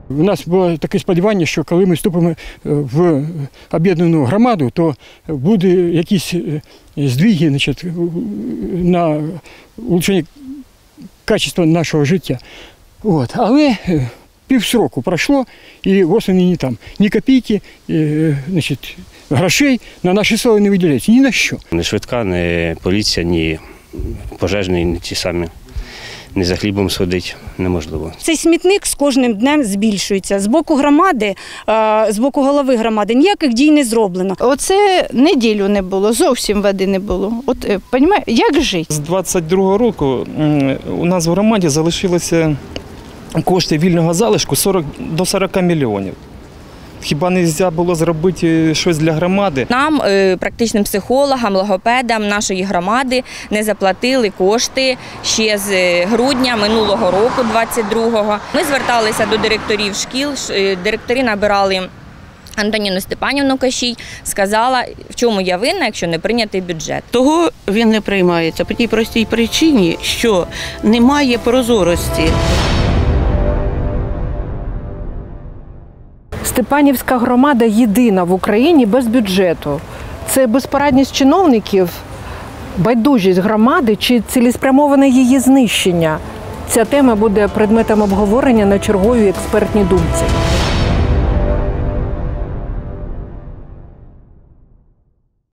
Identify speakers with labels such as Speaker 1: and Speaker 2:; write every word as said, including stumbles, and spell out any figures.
Speaker 1: У нас було таке сподівання, що коли ми вступимо в об'єднану громаду, то буде якісь здвиги, значить, на улучшення качества нашого життя. От. Але півсроку пройшло, і восени ні там, ні копійки, значить, грошей на наші села не виділяється, ні на що.
Speaker 2: Не швидка, не поліція, ні пожежні, ні ті самі. Не за хлібом сходити неможливо.
Speaker 3: Цей смітник з кожним днем збільшується. З боку громади, з боку голови громади ніяких дій не зроблено.
Speaker 4: Оце неділю не було, зовсім води не було. От, розумієте, як жити?
Speaker 5: З двадцять другого року у нас в громаді залишилося кошти вільного залишку сорок до сорока мільйонів. Хіба не можна було зробити щось для громади?
Speaker 6: Нам, практичним психологам, логопедам нашої громади, не заплатили кошти ще з грудня минулого року, двадцять другого. Ми зверталися до директорів шкіл, директори набирали Антоніну Степанівну Кащій, сказала, в чому я винна, якщо не прийнятий бюджет.
Speaker 7: Того він не приймається по тій простій причині, що немає прозорості.
Speaker 8: Степанівська громада єдина в Україні без бюджету. Це безпорадність чиновників, байдужість громади чи цілеспрямоване її знищення. Ця тема буде предметом обговорення на черговій експертній думці.